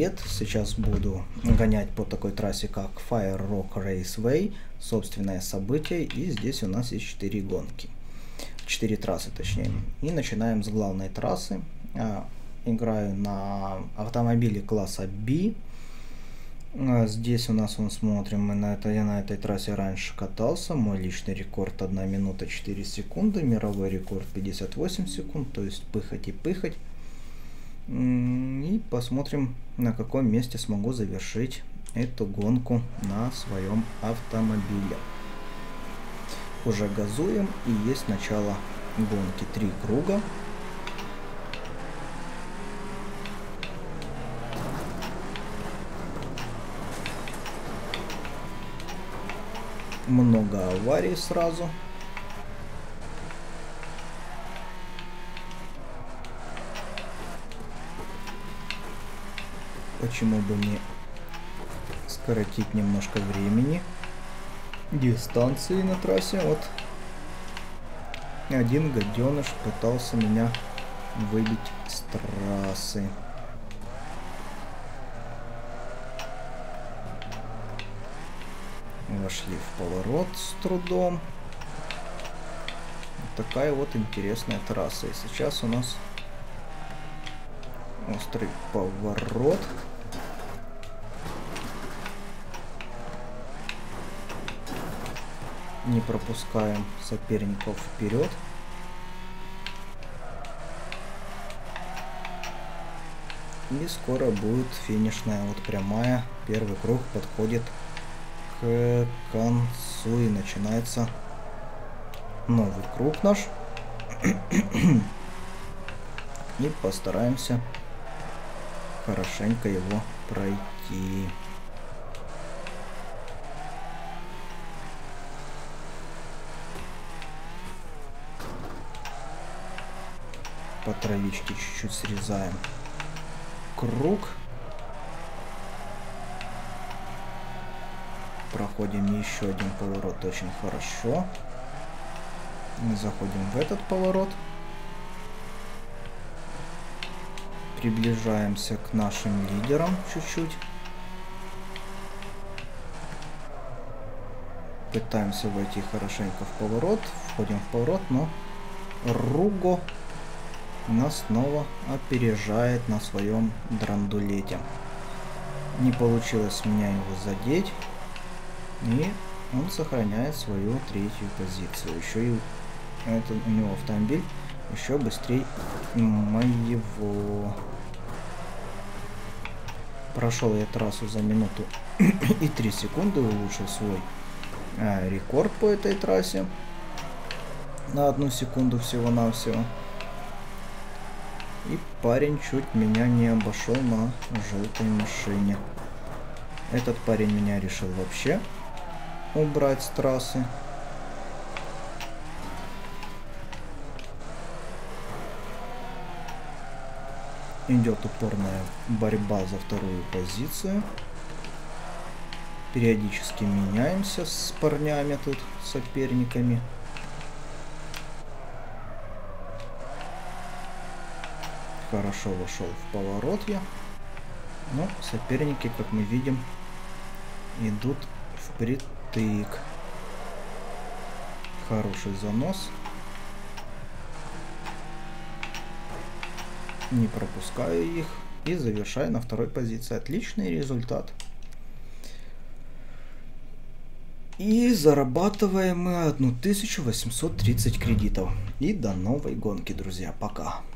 привет! Сейчас буду гонять по такой трассе, как Fire Rock Raceway, собственное событие, и здесь у нас есть 4 гонки. 4 трассы, точнее. И начинаем с главной трассы. Играю на автомобиле класса B. Здесь у нас, смотрим, я на этой трассе раньше катался. Мой личный рекорд 1 минута 4 секунды, мировой рекорд 58 секунд, то есть пыхать и пыхать. И посмотрим, на каком месте смогу завершить эту гонку на своем автомобиле. Уже газуем, и есть начало гонки. 3 круга. Много аварий сразу. Почему бы не скоротить немножко времени, дистанции на трассе. Вот один гаденыш пытался меня выбить с трассы. Вошли в поворот с трудом. Вот такая вот интересная трасса. И сейчас у нас острый поворот. Не пропускаем соперников вперед. И скоро будет финишная вот прямая. Первый круг подходит к концу, и начинается новый круг наш. И постараемся хорошенько его пройти. По травичке чуть-чуть срезаем круг. Проходим еще один поворот очень хорошо. Заходим в этот поворот. Приближаемся к нашим лидерам чуть-чуть. Пытаемся войти хорошенько в поворот. Входим в поворот, но Руго нас снова опережает на своем драндулете. Не получилось меня его задеть. И он сохраняет свою 3-ю позицию. Еще и у него автомобиль еще быстрее моего. Прошел я трассу за минуту и 3 секунды, улучшил свой рекорд по этой трассе на 1 секунду всего-навсего. И парень чуть меня не обошел на желтой машине. Этот парень меня решил вообще убрать с трассы. Идет упорная борьба за 2-ю позицию. Периодически меняемся с парнями тут, соперниками. Хорошо вошел в поворот я. Но соперники, как мы видим, идут впритык. Хороший занос. Не пропускаю их и завершаю на 2-й позиции. Отличный результат. И зарабатываем мы 1830 кредитов. И до новой гонки, друзья. Пока.